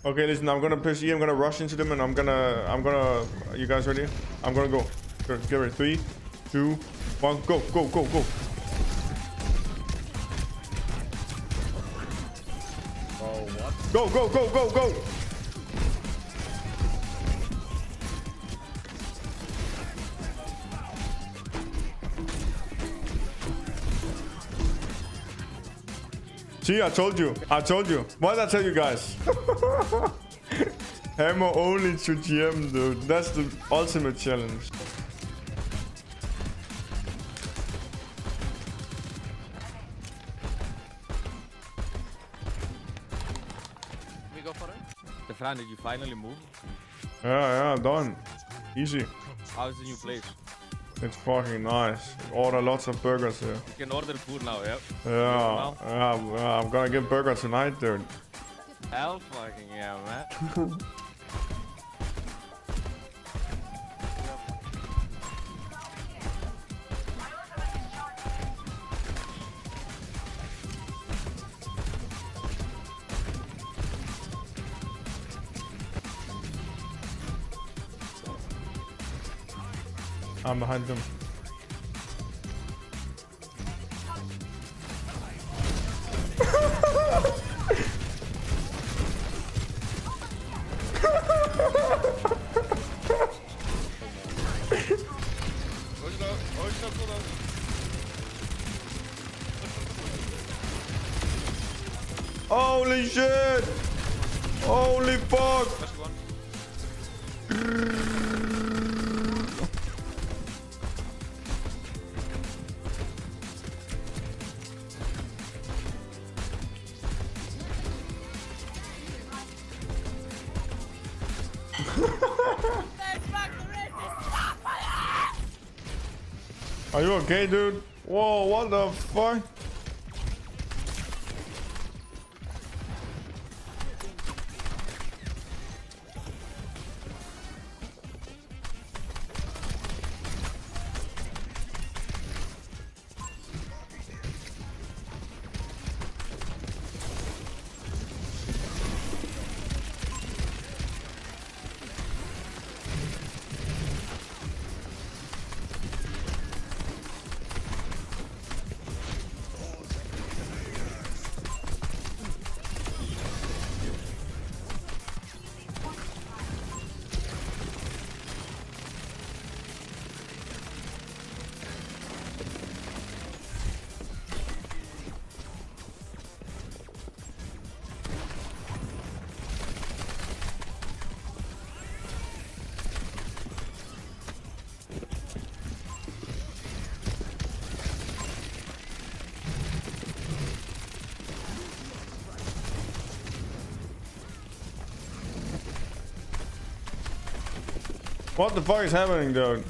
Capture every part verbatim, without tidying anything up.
Okay, listen, I'm gonna push E. I'm gonna rush into them, and I'm gonna, I'm gonna. You guys ready? I'm gonna go. Get ready. Three, two, one, go, go, go, go. Oh, what? Go, go, go, go, go. See, I told you. I told you. What did I tell you guys? Hammer only to G M, dude. That's the ultimate challenge. We go for it? Stefan, did you finally move? Yeah, yeah, done. Easy. How's the new place? It's fucking nice. Order lots of burgers here. You can order food now, yeah? Yeah, yeah, yeah, I'm gonna get burger tonight, dude. Hell fucking yeah, man. I'm behind them. Holy shit! Holy fuck! Are you okay, dude? Whoa, what the fuck? What the fuck is happening, dude?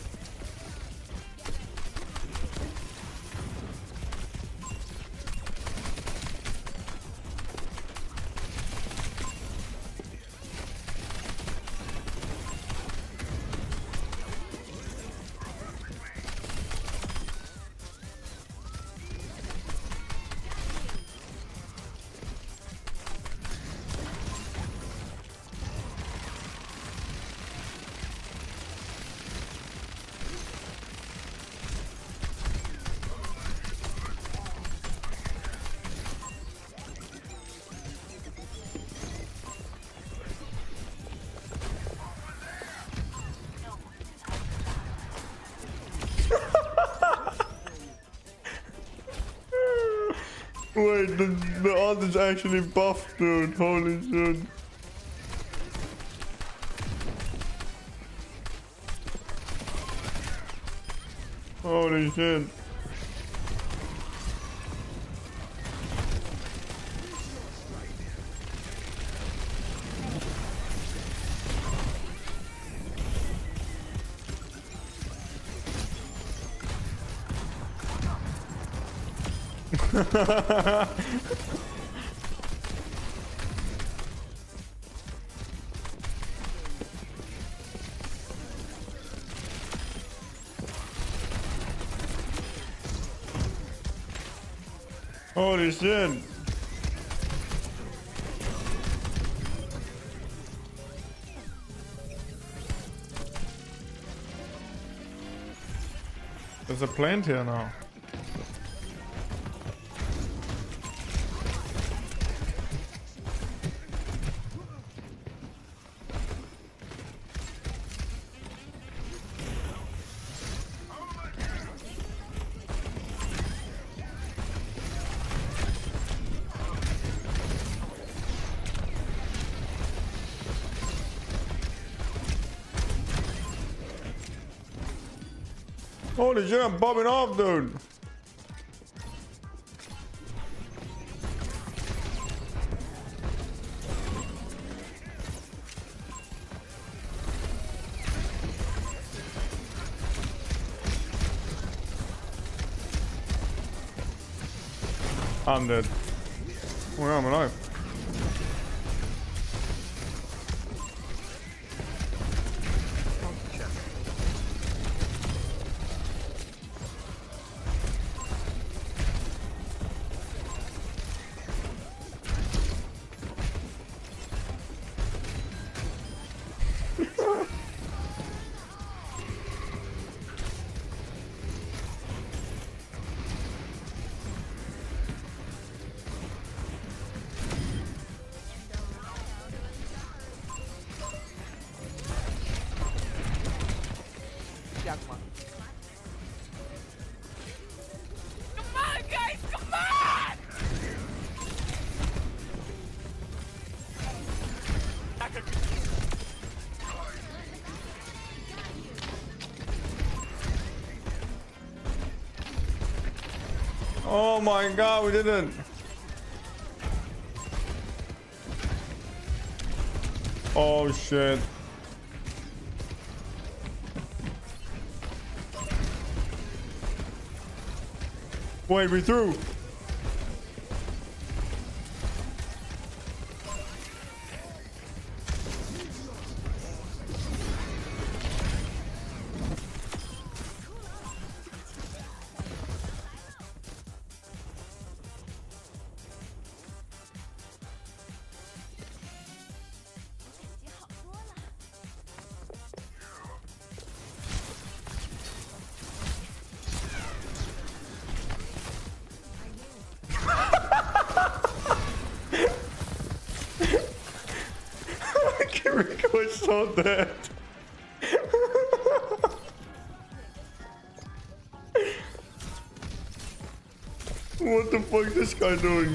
Wait, the, the ult is actually buffed, dude. Holy shit. Holy shit. Holy shit. There's a plant here now. Holy shit, I'm bobbing off, dude. I'm dead. Oh yeah, I'm alive. Yeah, come on. Come on, guys, come on! Oh my god, we didn't. Oh shit. Wait, we threw. Rico is so dead. What the fuck is this guy doing?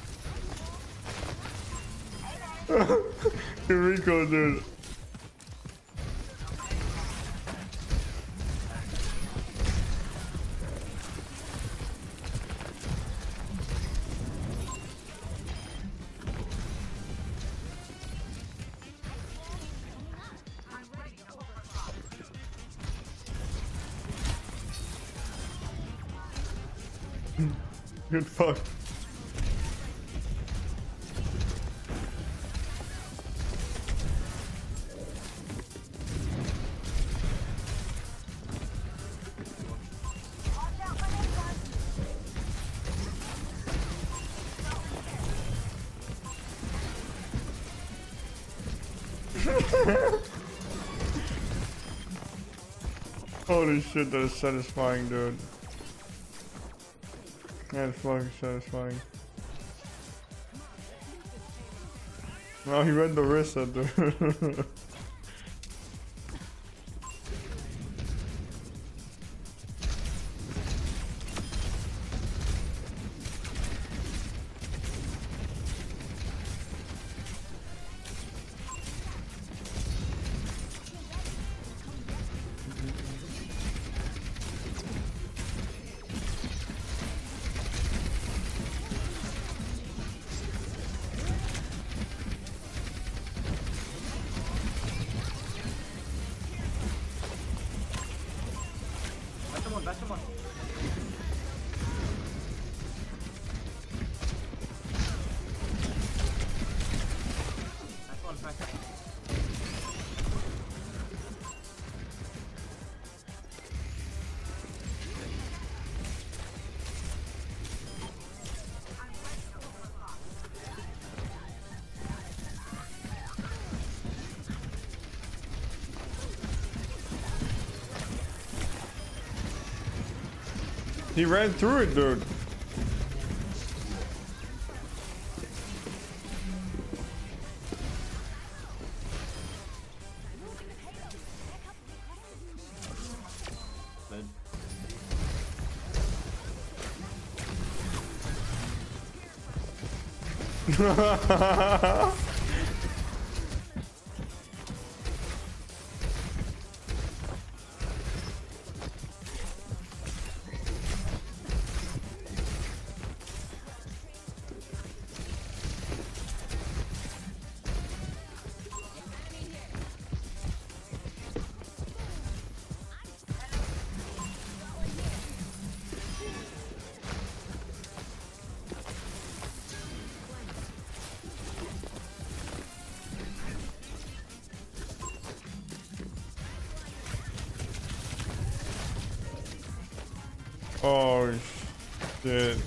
Rico, dude. Good fuck. Holy shit, that is satisfying, dude. That's fucking satisfying. No, he read the wrist, dude. Back him on. Back on, back on. He ran through it, dude. Oh shit.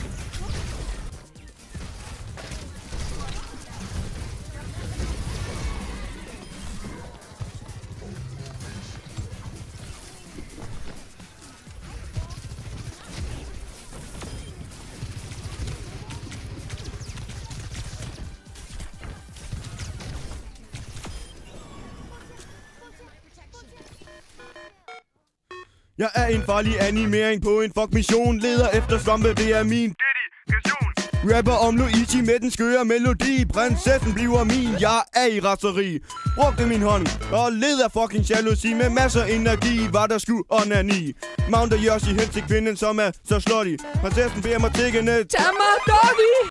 Jeg er en farlig animering på en fuck mission. Leder efter svampe, det er min dedikation. Rapper om Luigi med den skøre melodi. Prinsessen bliver min, jeg er i raseri. Brugte min hånd og led af fucking jalousi. Med masser energi var der sku onani. Mounter Yoshi hen til kvinden som er så slutty. Prinsessen beder mig tiggende. Tag mig, doggy!